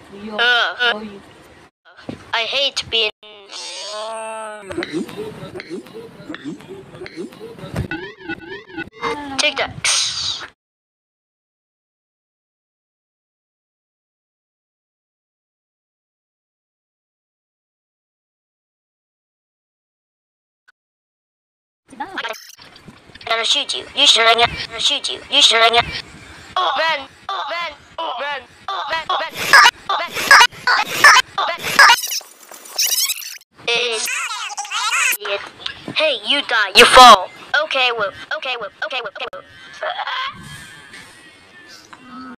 I hate being. Take that. I'm gonna shoot you. You should. I'm gonna shoot you. You should. Man. Man. Man. Man. It's. Hey, you die. You fall. Okay, whoop. Okay, whoop. Okay, whoop. Okay, whoop.